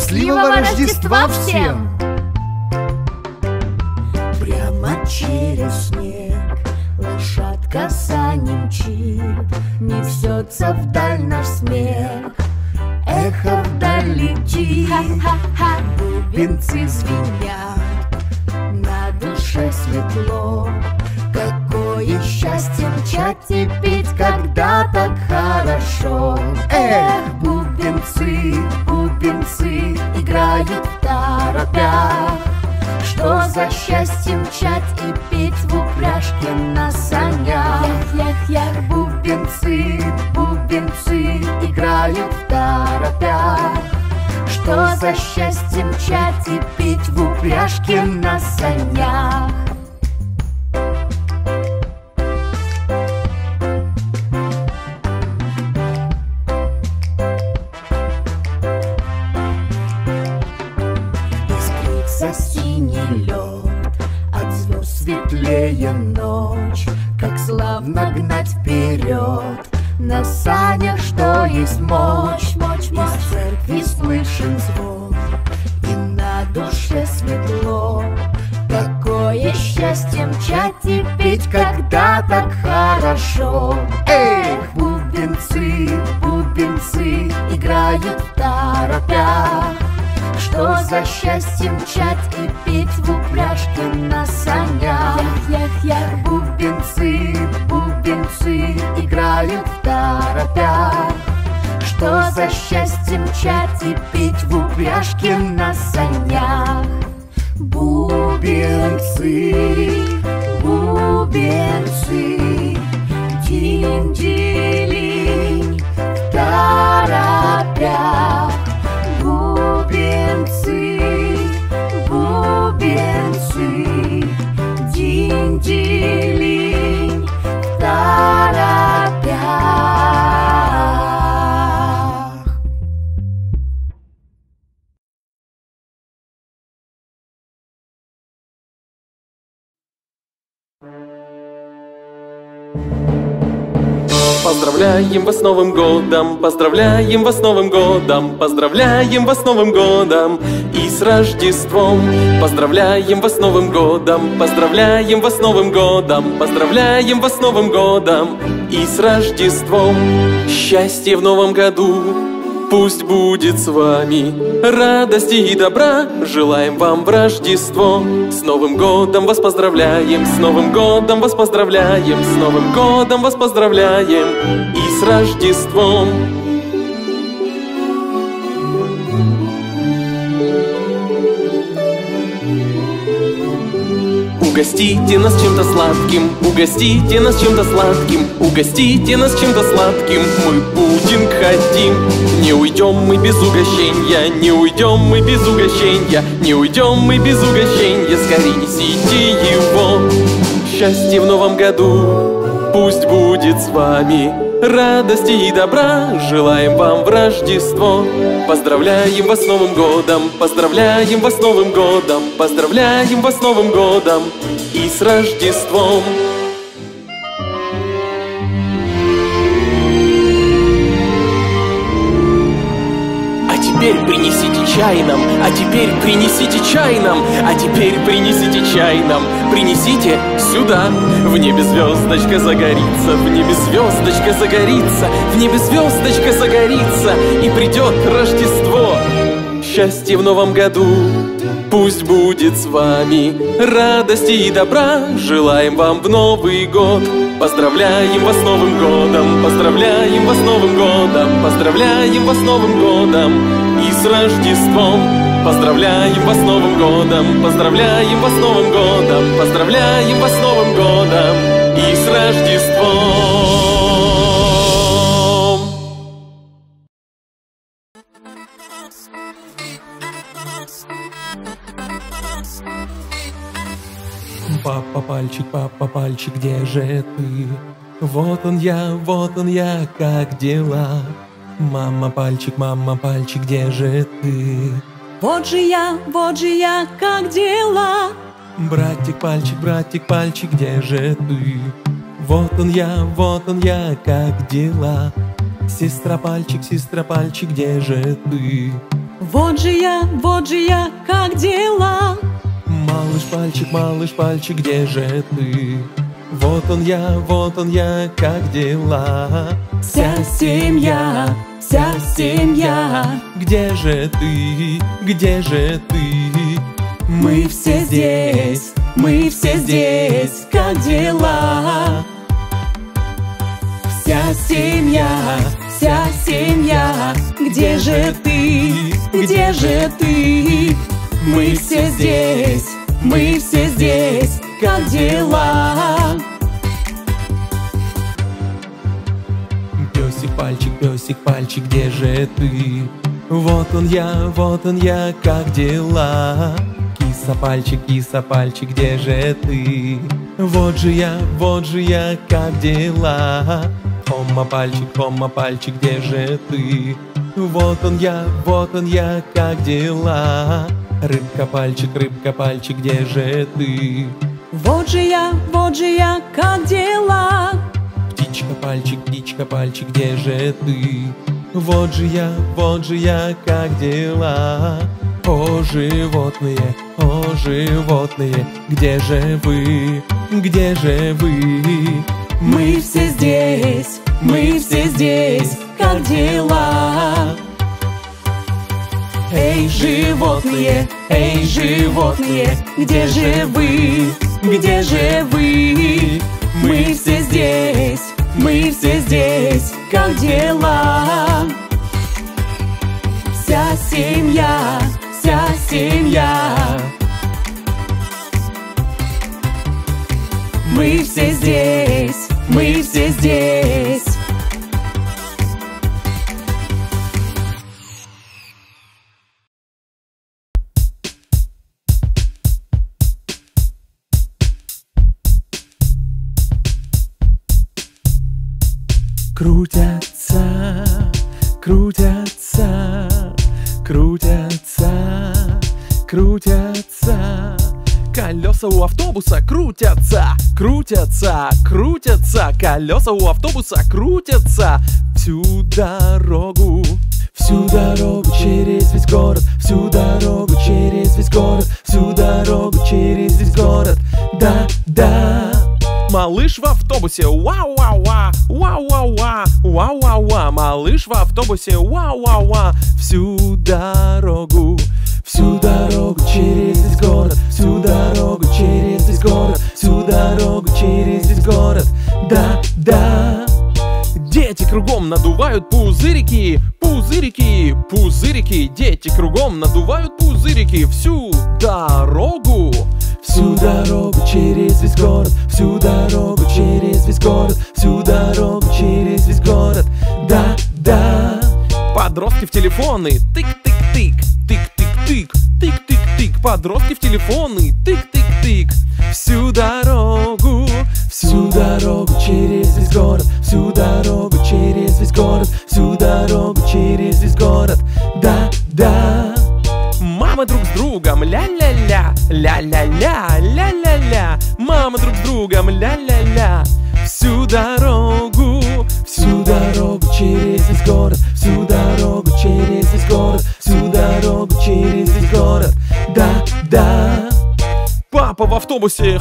Счастливого Рождества всем! Прямо через снег лошадка сани мчит, несется вдаль наш смех, эхо вдаль летит. Ха-ха-ха, бубенцы звенят, на душе светло. Какое счастье мчать и петь, когда так хорошо. Эх, бубенцы, бубенцы играют в торопях. Что за счастье мчать и петь в упряжке на санях. Ях-ях-ях, бубенцы, бубенцы играют в торопях. Что за счастье мчать и петь в упряжке на санях. Синий лед, от звезд светлее ночь. Как славно гнать вперед на санях, что есть мощь. Из церкви слышен звон, и на душе светло. Какое счастье мчать и петь, когда так хорошо. Эх, бубенцы, бубенцы играют в торопях. Что за счастье мчать и петь в упряжке на санях. Ях-ях-ях, бубенцы, бубенцы играют в торопях. Что за счастье мчать и петь в упряжке на санях. Бубенцы, бубенцы, динь-дилинь в торопях. Бубенцы, бубенцы, динь-дилинь в торопях. Поздравляем вас с Новым годом, поздравляем вас с Новым годом, поздравляем вас с Новым годом и с Рождеством. Поздравляем вас с Новым годом, поздравляем вас с Новым годом, поздравляем вас с Новым годом и с Рождеством. Счастье в новом году пусть будет с вами, радости и добра желаем вам в Рождество. С Новым годом вас поздравляем, с Новым годом вас поздравляем, с Новым годом вас поздравляем и с Рождеством. Угостите нас чем-то сладким, угостите нас чем-то сладким, угостите нас чем-то сладким, мы пудинг хотим. Не уйдем мы без угощенья, не уйдем мы без угощенья, не уйдем мы без угощенья, скорее несите его. Счастье в новом году пусть будет с вами, радости и добра желаем вам в Рождество. Поздравляем вас с Новым годом, поздравляем вас с Новым годом, поздравляем вас с Новым годом и с Рождеством. А теперь принесите чай нам, а теперь принесите чай нам, а теперь принесите чай нам, принесите сюда. В небе звездочка загорится, в небе звездочка загорится, в небе звездочка загорится, и придет Рождество. Счастье в новом году пусть будет с вами, радости и добра желаем вам в Новый год. Поздравляем вас с Новым годом, поздравляем вас с Новым годом, поздравляем вас с Новым годом и с Рождеством. Поздравляем вас с Новым годом, поздравляем вас с Новым годом, поздравляем вас с Новым годом и с Рождеством. Папа пальчик, где же ты? Вот он я, как дела? Мама пальчик, где же ты? Вот же я, как дела? Братик пальчик, где же ты? Вот он я, как дела? Сестра пальчик, где же ты? Вот же я, как дела? Малыш пальчик, где же ты? Вот он я, как дела? Вся семья, где же ты, где же ты? мы все здесь, как дела? Вся семья, где же ты, где же ты? Мы все здесь, как дела? Песик пальчик, где же ты? Вот он я, как дела? Киса пальчик, где же ты? Вот же я, как дела? Хома пальчик, где же ты? Вот он я, как дела? Рыбка пальчик, где же ты? Вот же я, как дела? Птичка пальчик, где же ты? Вот же я, как дела? О, животные, где же вы, где же вы? Мы все здесь, как дела? Эй, животные, где же вы, где же вы? Мы все здесь, как дела? Вся семья, мы все здесь, Крутятся. Колеса у автобуса крутятся. Колеса у автобуса крутятся. Всю дорогу через весь город. Всю дорогу через весь город. Всю дорогу через весь город. Да. Малыш в автобусе, вау-вау-ва, вау-вау-ва, вау-вау-ва. Малыш в автобусе, вау-вау-ва. Всю дорогу через весь город. Всю дорогу через весь город. Всю дорогу через весь город. Да. Дети кругом надувают пузырики. Дети кругом надувают пузырики. Всю дорогу через весь город. Всю дорогу через весь город. Всю дорогу через весь город. Да. Подростки в телефоны. Тык-тык-тык. Тык-тык-тык. Подростки в телефоны. Тык-тык-тык. Всю дорогу через весь город. Всю дорогу через весь город. Всю дорогу через весь город. Да. Мамы друг с другом, ля-ля-ля, ля-ля-ля, ля-ля-ля. Мамы друг с другом, ля-ля-ля. Всю дорогу через весь город. Всю дорогу через весь город. Всю дорогу через весь город. Да. Папа в автобусе.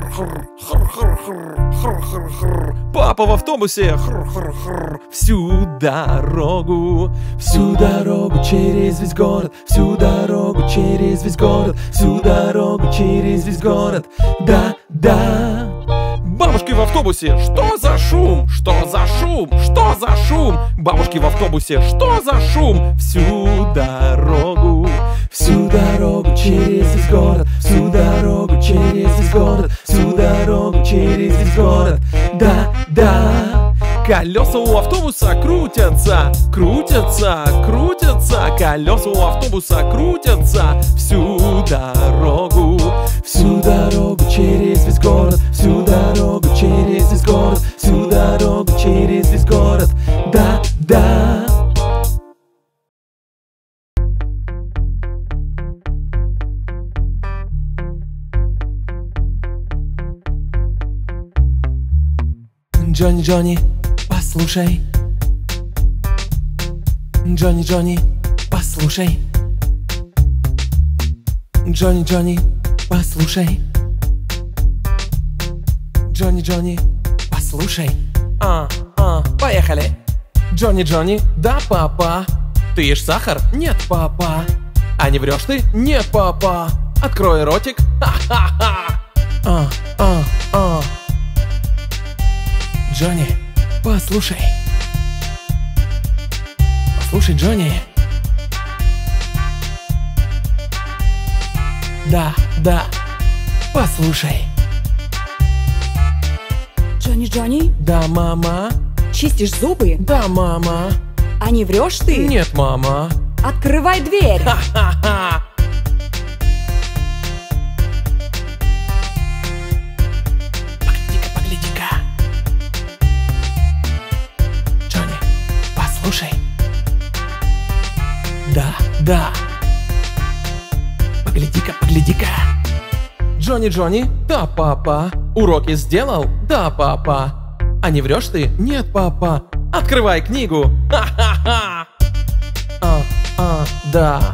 Папа в автобусе. Всю дорогу через весь город. Всю дорогу через весь город. Всю дорогу через весь город. Да. Бабушки в автобусе, что за шум? Бабушки в автобусе, что за шум? Всю дорогу через весь город. Всю дорогу через весь город. Всю дорогу через весь город. Да. Колеса у автобуса крутятся. Колеса у автобуса крутятся. Всю дорогу через весь город. Всю дорогу через весь город. Всю дорогу через весь город. Да. Джонни, послушай. Джонни, послушай. Джонни, Джонни, послушай. Джонни, Джонни, послушай. Поехали. Джонни, Джонни, да, папа. Ты ешь сахар? Нет, папа. А не врешь ты? Нет, папа. Открой ротик. Джонни, послушай. Послушай, Джонни. Да, да, послушай. Джонни, Джонни, Да, мама. чистишь зубы? Да, мама. А не врешь ты? Нет, мама. Открывай дверь. Ха-ха-ха. Погляди-ка, погляди-ка. Джонни, послушай. Да, да. Погляди-ка, погляди-ка. Джонни, Джонни, да, папа. Уроки сделал? Да, папа. А не врешь ты? Нет, папа. Открывай книгу. Ха-ха-ха. Да.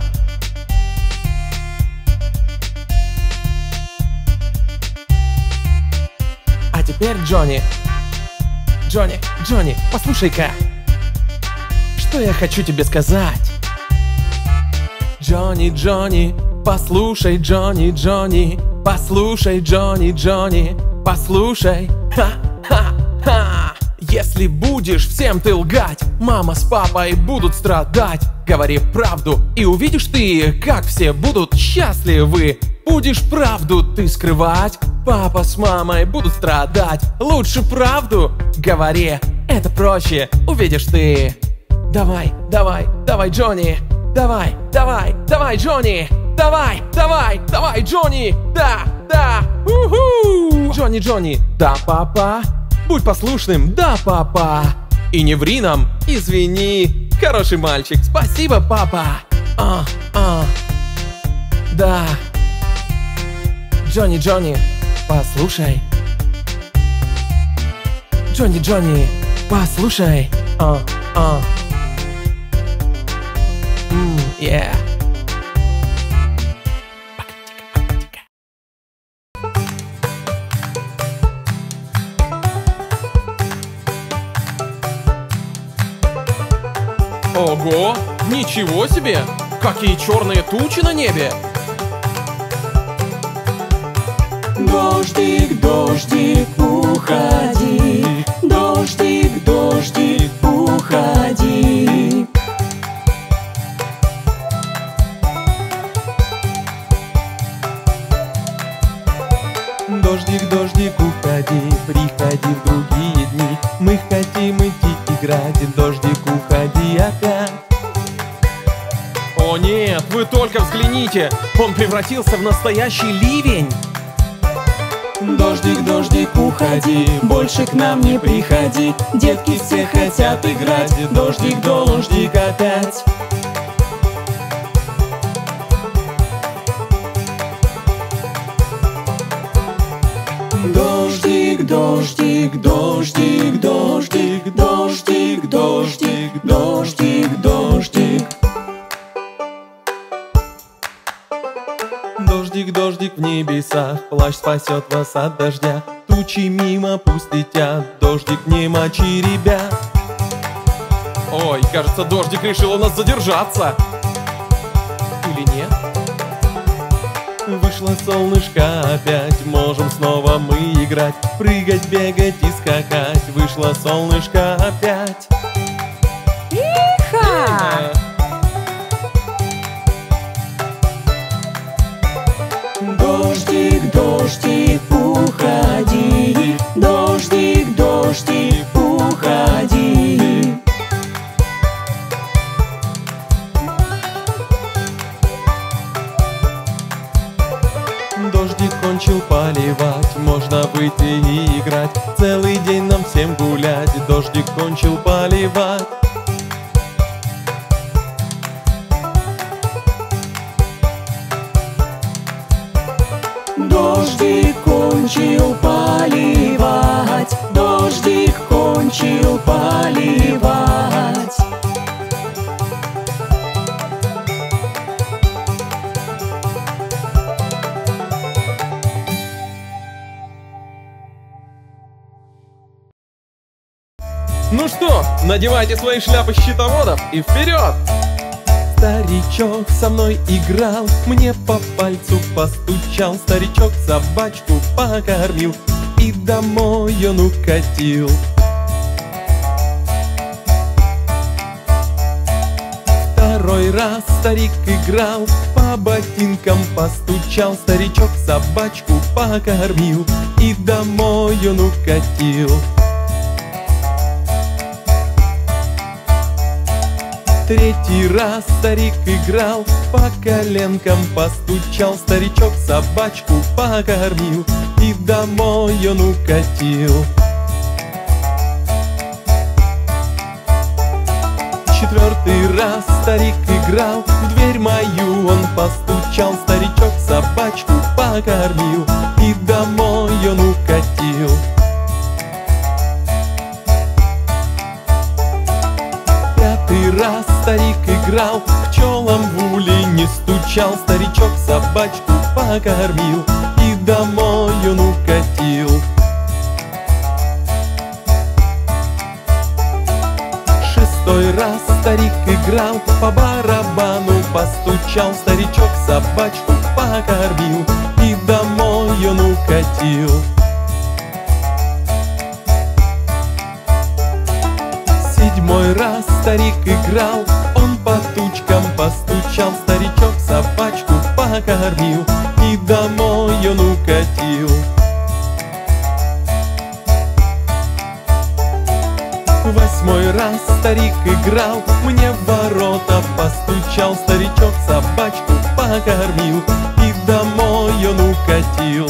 А теперь Джонни. Джонни, Джонни, послушай-ка. Что я хочу тебе сказать? Джонни, Джонни, послушай, Джонни, Джонни. Послушай, Джонни, Джонни, послушай. Ха-ха-ха. Если будешь всем ты лгать, мама с папой будут страдать. Говори правду, и увидишь ты, как все будут счастливы. Будешь правду ты скрывать, папа с мамой будут страдать. Лучше правду говори, это проще, увидишь ты. Давай, давай, давай, Джонни. Давай, давай, давай, Джонни. Давай, давай, давай, Джонни. Да, да, уху. Джонни, Джонни, да, папа. Будь послушным, да, папа. И не ври нам, извини. Хороший мальчик, спасибо, папа. Да. Джонни, Джонни, послушай. Джонни, Джонни, послушай. Yeah. Ого, ничего себе! Какие черные тучи на небе! Дождик, дождик, уходи. Дождик, дождик, уходи. Дождик, дождик, уходи, приходи в другие дни. Мы хотим идти играть, дождик, уходи опять. О нет, вы только взгляните, он превратился в настоящий ливень. Дождик, дождик, уходи, больше к нам не приходи. Детки все хотят играть, дождик, дождик опять. Дождик, дождик, дождик, дождик, дождик, дождик, дождик, дождик. Дождик, дождик в небесах, плащ спасет вас от дождя. Тучи мимо пусть летят, дождик не мочи, ребят. Ой, кажется, дождик решил у нас задержаться. Или нет? Вышло солнышко опять, можем снова мы играть. Прыгать, бегать и скакать, вышло солнышко опять. Иха! Дождик, дождик, уходи. Дождик, дождик, уходи. Дождик кончил поливать, можно выйти и играть. Целый день нам всем гулять, дождик кончил поливать. Дождик кончил поливать. Дождик кончил поливать. Ну что, надевайте свои шляпы щитоводов и вперед! Старичок со мной играл, мне по пальцу постучал. Старичок собачку покормил и домой он укатил. Второй раз старик играл, по ботинкам постучал. Старичок собачку покормил и домой он укатил. Третий раз старик играл, по коленкам постучал. Старичок собачку покормил и домой он укатил. Четвертый раз старик играл, в дверь мою он постучал. Старичок собачку покормил и домой он укатил. Пятый раз старик играл, пчелам в улей стучал. Старичок собачку покормил и домой он укатил. Шестой раз старик играл, по барабану постучал. Старичок собачку покормил и домой он укатил. Седьмой раз старик играл, он по тучкам постучал. Старичок собачку покормил и домой он укатил. Восьмой раз старик играл, мне в ворота постучал. Старичок собачку покормил и домой он укатил.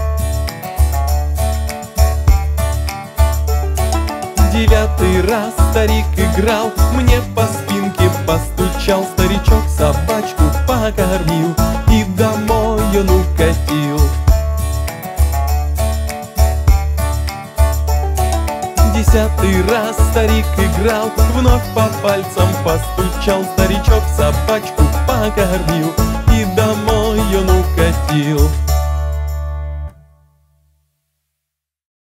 Девятый раз старик играл, мне по спинке постучал. Старичок собачку покормил и домой он укатил. Десятый раз старик играл, вновь по пальцам постучал. Старичок собачку покормил и домой он укатил.